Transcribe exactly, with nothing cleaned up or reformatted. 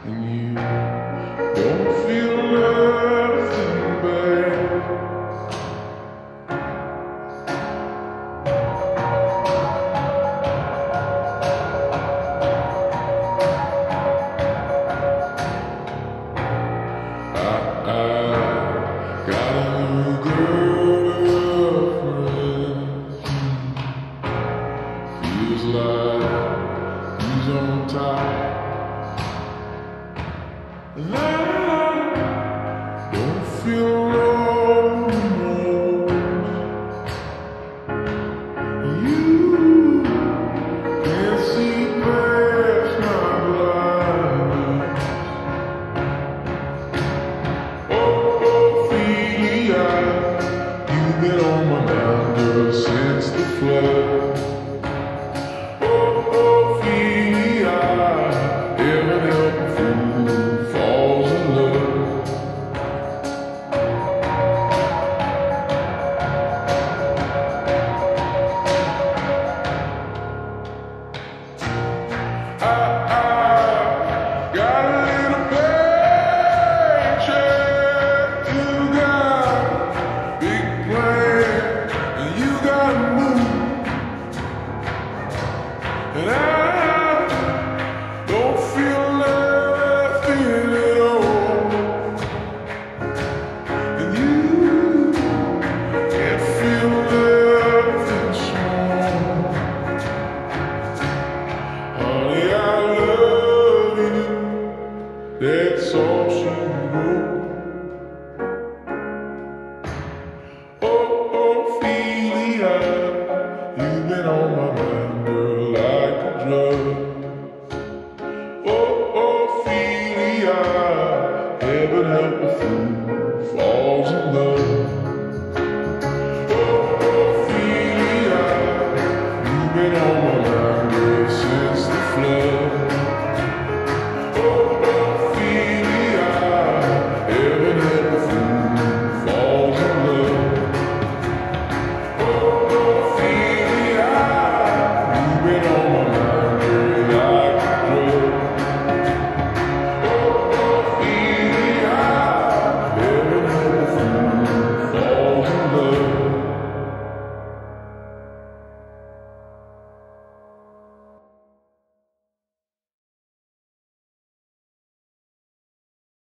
and you don't feel nothing bad. I, I got a new girlfriend. Feels like he's on top. And I don't feel alone anymore. You can't see past my blindness. Oh, Ophelia, you've been on my mind, girl, since the flood. Oh, Ophelia, heaven help a fool who falls in love. I, I got a little paycheck, you got big plans, and you gotta move. And I don't feel nothing at all. And you can't feel nothing small. Honey, I love you. That's all she wrote. Oh, Ophelia, you've been on my mind, girl, like a drug. Oh, Ophelia, heaven help a fool